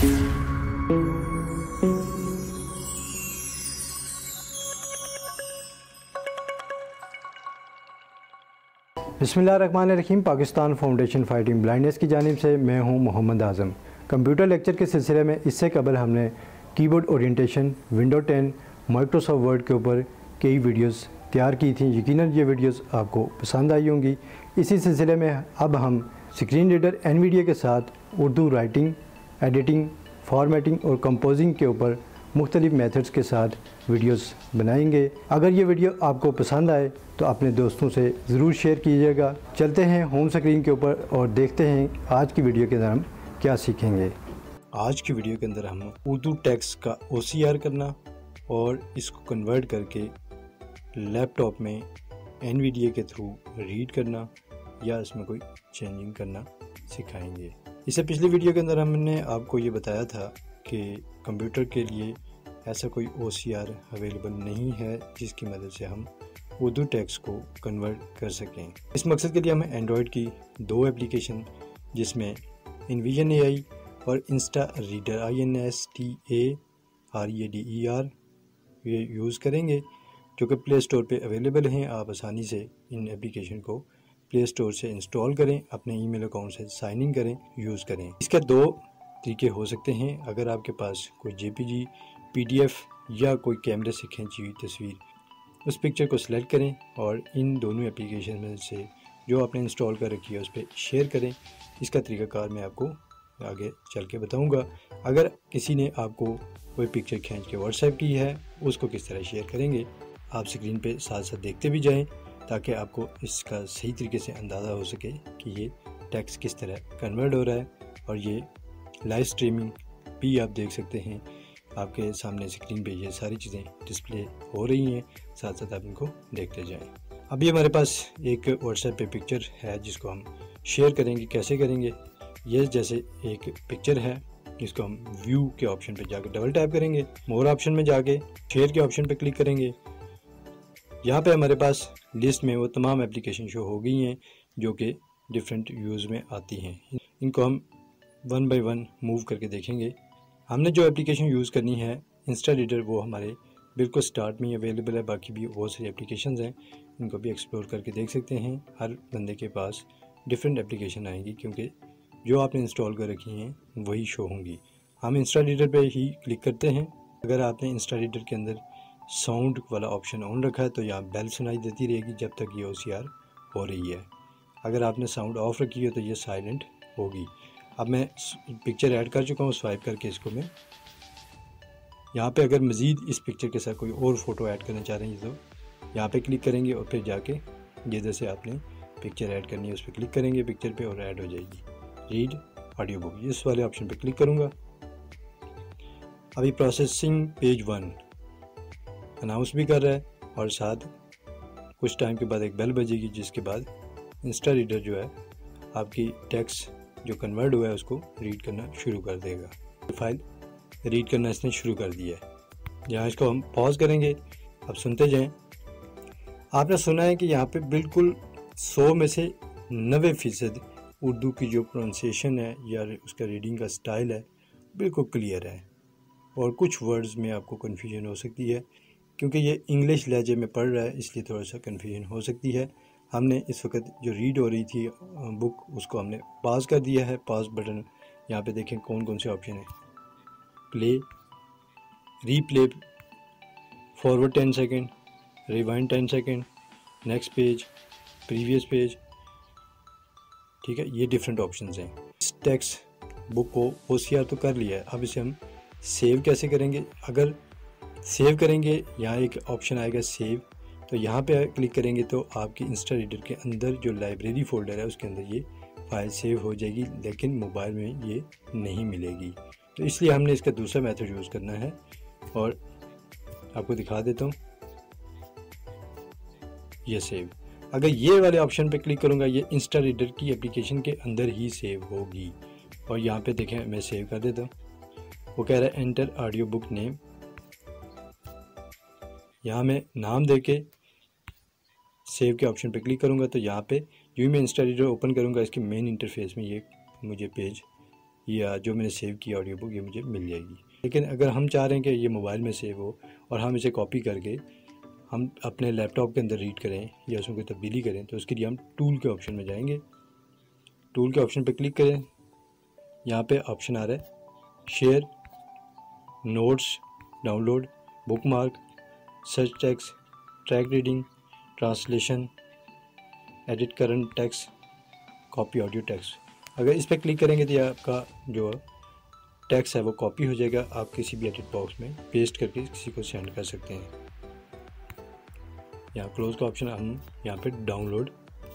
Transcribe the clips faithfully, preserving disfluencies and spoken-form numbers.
बिस्मिल्लाहिर्रहमानिर्रहीम। Pakistan foundation fighting blindness की जानिब से मैं हूं मोहम्मद आज़म। कंप्यूटर लेक्चर के सिलसिले में इससे कबल हमने keyboard orientation, window ten, Microsoft Word के ऊपर कई वीडियोस तैयार की थी। यकीनन ये वीडियोस आपको पसंद आई होंगी। इसी सिलसिले में अब हम स्क्रीन रीडर एनवीडिया के साथ उर्दू राइटिंग, एडिटिंग, फॉर्मेटिंग और कंपोजिंग के ऊपर मुख्तलिफ मेथड्स के साथ वीडियोस बनाएंगे। अगर ये वीडियो आपको पसंद आए तो अपने दोस्तों से ज़रूर शेयर कीजिएगा। चलते हैं होम स्क्रीन के ऊपर और देखते हैं आज की वीडियो के अंदर हम क्या सीखेंगे। आज की वीडियो के अंदर हम उर्दू टेक्स्ट का ओ सी आर करना और इसको कन्वर्ट करके लैपटॉप में एनवीडिया के थ्रू रीड करना या इसमें कोई चेंजिंग करना सिखाएंगे। इससे पिछली वीडियो के अंदर हमने आपको ये बताया था कि कंप्यूटर के लिए ऐसा कोई ओ सी आर अवेलेबल नहीं है जिसकी मदद से हम उर्दू टेक्स्ट को कन्वर्ट कर सकें। इस मकसद के लिए हमें एंड्रॉयड की दो एप्लीकेशन जिसमें इनविजन ए आई और insta reader I N S T A R E D E R ये यूज़ करेंगे, जो कि प्ले स्टोर पे अवेलेबल हैं। आप आसानी से इन एप्लीकेशन को प्ले स्टोर से इंस्टॉल करें, अपने ईमेल अकाउंट से साइन इन करें, यूज़ करें। इसका दो तरीके हो सकते हैं। अगर आपके पास कोई J P G, P D F या कोई कैमरे से खींची हुई तस्वीर, उस पिक्चर को सिलेक्ट करें और इन दोनों एप्लीकेशन में से जो आपने इंस्टॉल कर रखी है उस पर शेयर करें। इसका तरीक़ाकार मैं आपको आगे चल के बताऊँगा। अगर किसी ने आपको कोई पिक्चर खींच के व्हाट्सएप की है, उसको किस तरह शेयर करेंगे आप स्क्रीन पे साथ साथ देखते भी जाएं, ताकि आपको इसका सही तरीके से अंदाज़ा हो सके कि ये टेक्स्ट किस तरह कन्वर्ट हो रहा है। और ये लाइव स्ट्रीमिंग भी आप देख सकते हैं, आपके सामने स्क्रीन पे ये सारी चीज़ें डिस्प्ले हो रही हैं, साथ साथ आप इनको देखते जाएं। अभी हमारे पास एक व्हाट्सएप पे पिक्चर है जिसको हम शेयर करेंगे। कैसे करेंगे? ये जैसे एक पिक्चर है, इसको हम व्यू के ऑप्शन पे जाके डबल टैप करेंगे, मोर ऑप्शन में जाके शेयर के ऑप्शन पे क्लिक करेंगे। यहाँ पे हमारे पास लिस्ट में वो तमाम एप्लीकेशन शो हो गई हैं जो कि डिफरेंट व्यूज़ में आती हैं। इनको हम वन बाय वन मूव करके देखेंगे। हमने जो एप्लीकेशन यूज़ करनी है इंस्टा रीडर, वो हमारे बिल्कुल स्टार्ट में ही अवेलेबल है। बाकी भी बहुत सारी एप्लीकेशंस हैं, इनको भी एक्सप्लोर करके देख सकते हैं। हर बंदे के पास डिफरेंट एप्लीकेशन आएंगी क्योंकि जो आपने इंस्टॉल कर रखी हैं वही शो होंगी। हम इंस्टा रीडर पे ही क्लिक करते हैं। अगर आपने इंस्टा रीडर के अंदर साउंड वाला ऑप्शन ऑन रखा है तो यहाँ बेल सुनाई देती रहेगी जब तक ये ओ सी आर हो रही है। अगर आपने साउंड ऑफ रखी है तो ये साइलेंट होगी। अब मैं पिक्चर ऐड कर चुका हूँ, स्वाइप करके इसको मैं यहाँ पे अगर मज़ीद इस पिक्चर के साथ कोई और फ़ोटो ऐड करना चाह रहे हैं तो यहाँ पे क्लिक करेंगे और फिर जाके ये जैसे आपने पिक्चर ऐड करनी है उस पर क्लिक करेंगे पिक्चर पे और ऐड हो जाएगी रीड ऑडियो बुक। इस वाले ऑप्शन पे क्लिक करूँगा। अभी प्रोसेसिंग पेज वन अनाउंस भी कर रहा है और साथ कुछ टाइम के बाद एक बेल बजेगी, जिसके बाद इंस्टा रीडर जो है आपकी टेक्स्ट जो कन्वर्ट हुआ है उसको रीड करना शुरू कर देगा। फाइल रीड करना इसने शुरू कर दिया है। यहाँ इसको हम पॉज करेंगे। अब सुनते जाएं। आपने सुना है कि यहाँ पे बिल्कुल सौ में से नब्बे फ़ीसद उर्दू की जो प्रोनाउंसिएशन है या उसका रीडिंग का स्टाइल है बिल्कुल क्लियर है, और कुछ वर्ड्स में आपको कन्फ्यूजन हो सकती है क्योंकि ये इंग्लिश लहजे में पढ़ रहा है, इसलिए थोड़ा सा कन्फ्यूजन हो सकती है। हमने इस वक्त जो रीड हो रही थी बुक उसको हमने पॉज कर दिया है। पॉज बटन यहाँ पे देखें कौन कौन से ऑप्शन है। Play, replay, forward ten second, rewind ten second, next page, previous page. ठीक है, ये डिफरेंट ऑप्शंस हैं। इस टेक्स्ट बुक को ओ सी आर तो कर लिया है, अब इसे हम सेव कैसे करेंगे? अगर सेव करेंगे यहाँ एक ऑप्शन आएगा सेव, तो यहाँ पे क्लिक करेंगे तो आपकी इंस्टा रीडर के अंदर जो लाइब्रेरी फ़ोल्डर है उसके अंदर ये फाइल सेव हो जाएगी, लेकिन मोबाइल में ये नहीं मिलेगी। तो इसलिए हमने इसका दूसरा मेथड यूज़ करना है और आपको दिखा देता हूँ। ये सेव, अगर ये वाले ऑप्शन पे क्लिक करूँगा ये इंस्टा रीडर की एप्लीकेशन के अंदर ही सेव होगी। और यहाँ पे देखें मैं सेव कर देता हूँ। वो कह रहा है एंटर ऑडियो बुक नेम। यहाँ मैं नाम देके सेव के ऑप्शन पे क्लिक करूँगा तो यहाँ पे यूँ मैं इंस्टा रीडर ओपन करूँगा, इसके मेन इंटरफेस में ये मुझे पेज या जो मैंने सेव किया ऑडियो बुक ये मुझे मिल जाएगी। लेकिन अगर हम चाह रहे हैं कि ये मोबाइल में सेव हो और हम इसे कॉपी करके हम अपने लैपटॉप के अंदर रीड करें या उसमें कोई तब्दीली करें, तो उसके लिए हम टूल के ऑप्शन में जाएंगे। टूल के ऑप्शन पर क्लिक करें। यहाँ पे ऑप्शन आ रहा है share, notes, download, bookmark, search text, track reading, translation, edit current text, copy audio text. अगर इस पर क्लिक करेंगे तो ये आपका जो टेक्स्ट है वो कॉपी हो जाएगा। आप किसी भी एडिट बॉक्स में पेस्ट करके किसी को सेंड कर सकते हैं। यहाँ क्लोज का ऑप्शन, हम यहाँ पे डाउनलोड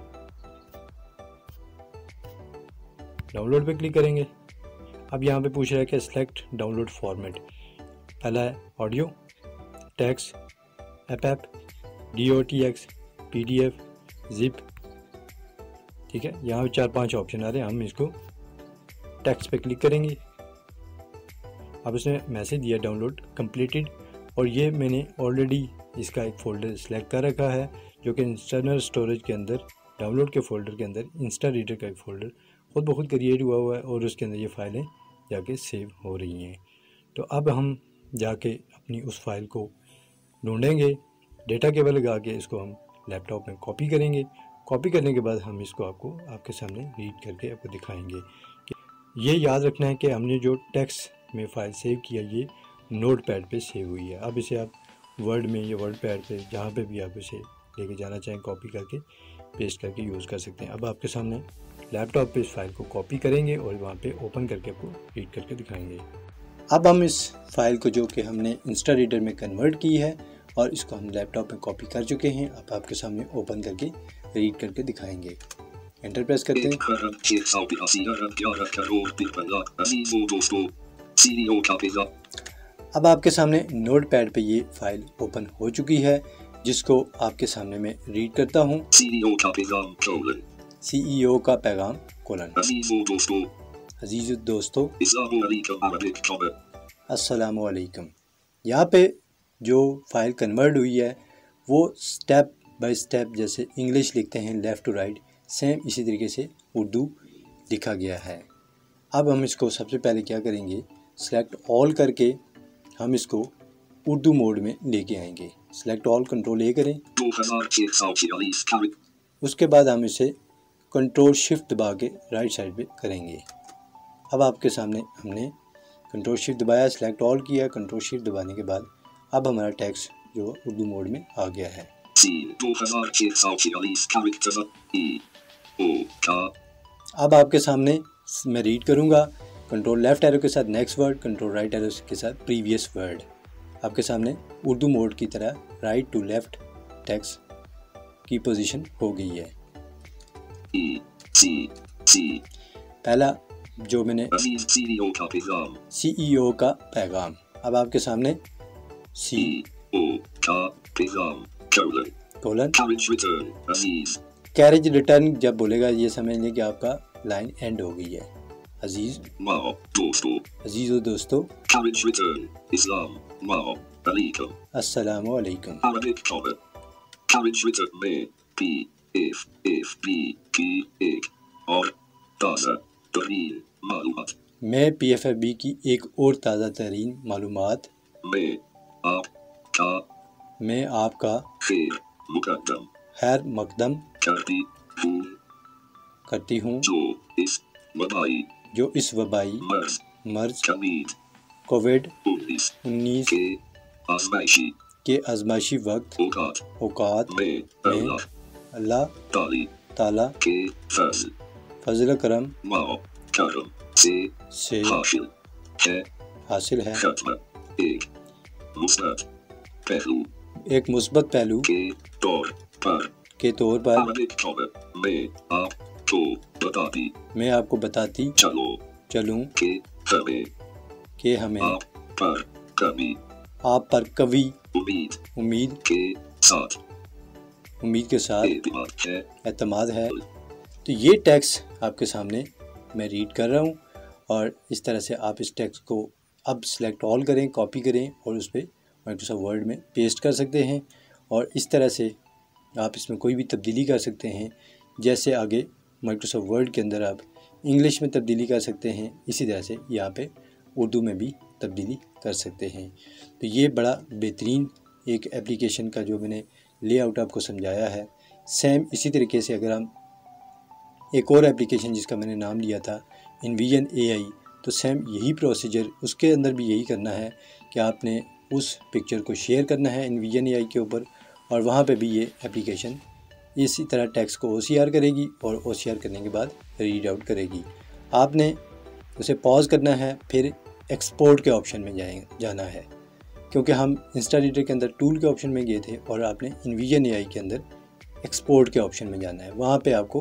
डाउनलोड पे क्लिक करेंगे। अब यहाँ पे पूछ रहा है कि सेलेक्ट डाउनलोड फॉर्मेट। पहला है audio, text, EPUB, docx, PDF, zip. ठीक है, यहाँ पे चार पांच ऑप्शन आ रहे हैं। हम इसको टेक्स्ट पे क्लिक करेंगे। अब उसने मैसेज दिया डाउनलोड कंप्लीटेड, और ये मैंने ऑलरेडी इसका एक फ़ोल्डर सेलेक्ट कर रखा है जो कि इंटरनल स्टोरेज के अंदर, डाउनलोड के फ़ोल्डर के अंदर इंस्टा रीडर का एक फ़ोल्डर खुद ब खुद क्रिएट हुआ हुआ है और उसके अंदर ये फ़ाइलें जाके सेव हो रही हैं। तो अब हम जाके अपनी उस फाइल को ढूंढेंगे, डेटा केबल लगा के इसको हम लैपटॉप में कॉपी करेंगे। कॉपी करने के बाद हम इसको आपको आपके सामने रीड करके आपको दिखाएंगे। ये याद रखना है कि हमने जो टेक्स्ट में फ़ाइल सेव किया ये नोट पैड पर सेव हुई है। अब इसे आप वर्ड में या वर्ड पैड पे जहाँ पे भी आप इसे लेके जाना चाहें कॉपी करके पेस्ट करके यूज़ कर सकते हैं। अब आपके सामने लैपटॉप पे इस फाइल को कॉपी करेंगे और वहाँ पे ओपन करके आपको रीड करके दिखाएंगे। अब हम इस फाइल को जो कि हमने इंस्टा रीडर में कन्वर्ट की है और इसको हम लैपटॉप में कॉपी कर चुके हैं, अब आपके सामने ओपन करके रीड करके दिखाएंगे। एंटर प्रेस करते हैं। अब आपके सामने नोट पैड पे ये फाइल ओपन हो चुकी है जिसको आपके सामने मैं रीड करता हूँ। सीईओ का पैगाम कोलन। अजीज दोस्तों, अस्सलामु अलैकुम। यहाँ पे जो फाइल कन्वर्ट हुई है वो स्टेप बाय स्टेप जैसे इंग्लिश लिखते हैं लेफ़्ट टू राइट, सेम इसी तरीके से उर्दू लिखा गया है। अब हम इसको सबसे पहले क्या करेंगे, सेलेक्ट ऑल करके हम इसको उर्दू मोड में लेके आएंगे। सेलेक्ट ऑल, कंट्रोल ए करें। उसके बाद हम इसे कंट्रोल शिफ्ट दबा के राइट साइड पे करेंगे। अब आपके सामने हमने कंट्रोल शिफ्ट दबाया, सेलेक्ट ऑल किया, कंट्रोल शिफ्ट दबाने के बाद अब हमारा टेक्स्ट जो उर्दू मोड में आ गया है। अब आपके सामने मैं रीड करूँगा, कंट्रोल लेफ्ट एरो के साथ next word, control right arrow के साथ प्रीवियस वर्ड। आपके सामने उर्दू मोड की तरह राइट टू लेफ्ट टेक्स्ट की पोजीशन हो गई है। E, C, C. पहला जो मैंने सीईओ का पैगाम। अब आपके सामने सी कोलन कैरेज रिटर्न जब बोलेगा ये समझ लें कि आपका लाइन एंड हो गई है। अजीज अजीजो दोस्तों, अस्सलामु अलैकुम। If, if, B, की एक और ताज़ा तरीन मालूमात। मैं पी एफ एफ बी की एक और ताज़ा तरीन मालूमात। मैं आपका मैं आपका खैर मुकद्दम खैर मकदम करती हूँ करती हूँ जो इस वबाई जो इस वबाई मर्ज मर्ज कोविड उन्नीस के आजमाइशी के आजमाइशी वक्त औकात औकात में, में अल्लाह ताला के फज़ल फज़ल करम करम से से हासिल है हासिल है एक मुस्बत पहलू एक मुस्बत पहलू के तौर पर के तौर पर मैं आपको बताती मैं आपको बताती चलो चलूं के हमें के हमें आप पर कभी आप पर कभी उम्मीद उम्मीद के साथ उम्मीद के साथ एतमाद है। तो ये टेक्स्ट आपके सामने मैं रीड कर रहा हूँ और इस तरह से आप इस टेक्स्ट को अब सिलेक्ट ऑल करें, कॉपी करें और उस पर माइक्रोसॉफ्ट वर्ड में पेस्ट कर सकते हैं और इस तरह से आप इसमें कोई भी तब्दीली कर सकते हैं। जैसे आगे माइक्रोसॉफ्ट वर्ड के अंदर आप इंग्लिश में तब्दीली कर सकते हैं, इसी तरह से यहाँ पे उर्दू में भी तब्दीली कर सकते हैं। तो ये बड़ा बेहतरीन एक एप्लीकेशन का जो मैंने लेआउट आपको समझाया है। सेम इसी तरीके से अगर हम एक और एप्लीकेशन जिसका मैंने नाम लिया था इनविजन एआई, तो सेम यही प्रोसीजर, उसके अंदर भी यही करना है कि आपने उस पिक्चर को शेयर करना है इनविजन एआई के ऊपर, और वहाँ पे भी ये एप्लीकेशन इसी तरह टेक्स्ट को ओसीआर करेगी और ओसीआर करने के बाद रीड आउट करेगी। आपने उसे पॉज करना है, फिर एक्सपोर्ट के ऑप्शन में जाए जाना है, क्योंकि हम इंस्टा रीडर के अंदर टूल के ऑप्शन में गए थे और आपने इनविजन एआई के अंदर एक्सपोर्ट के ऑप्शन में जाना है। वहाँ पे आपको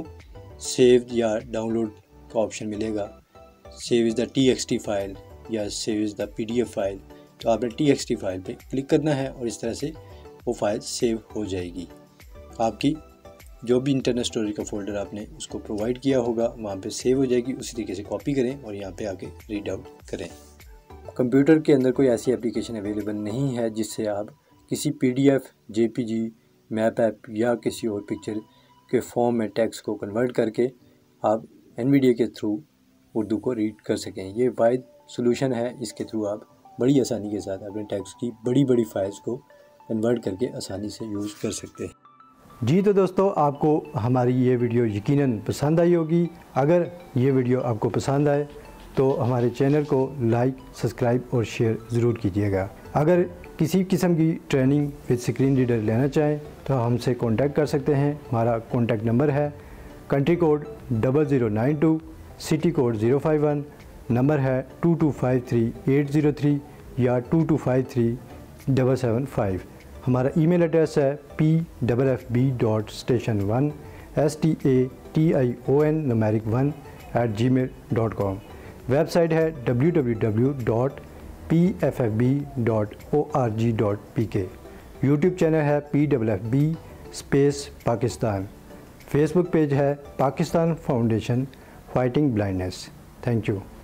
सेव या डाउनलोड का ऑप्शन मिलेगा, save as the T X T file या save as the P D F file. तो आपने टी एक्स टी फाइल पे क्लिक करना है और इस तरह से वो फाइल सेव हो जाएगी। आपकी जो भी इंटरनल स्टोरेज का फ़ोल्डर आपने उसको प्रोवाइड किया होगा वहाँ पे सेव हो जाएगी। उसी तरीके से कॉपी करें और यहाँ पे आके रीड आउट करें। कंप्यूटर के अंदर कोई ऐसी एप्लीकेशन अवेलेबल नहीं है जिससे आप किसी पीडीएफ, जेपीजी, मैप ऐप या किसी और पिक्चर के फॉर्म में टेक्स्ट को कन्वर्ट करके आप एनवीडिया के थ्रू उर्दू को रीड कर सकें। ये वाइड सोल्यूशन है, इसके थ्रू आप बड़ी आसानी के साथ अपने टेक्स्ट की बड़ी बड़ी फाइल्स को कन्वर्ट करके आसानी से यूज़ कर सकते हैं। जी तो दोस्तों, आपको हमारी ये वीडियो यकीनन पसंद आई होगी। अगर ये वीडियो आपको पसंद आए तो हमारे चैनल को लाइक, सब्सक्राइब और शेयर ज़रूर कीजिएगा। अगर किसी किस्म की ट्रेनिंग विद स्क्रीन रीडर लेना चाहें तो हमसे कांटेक्ट कर सकते हैं। हमारा कांटेक्ट नंबर है country code double zero nine two, city code zero five one, number है two two five three eight zero three या two two five three double seven five. हमारा ईमेल एड्रेस है P double F B dot station one S T A T I O N numeric one at Gmail dot com. Website है W W W dot P F F B dot O R G dot P K. YouTube channel है P double F B space Pakistan. Facebook page है Pakistan foundation fighting blindness. Thank you.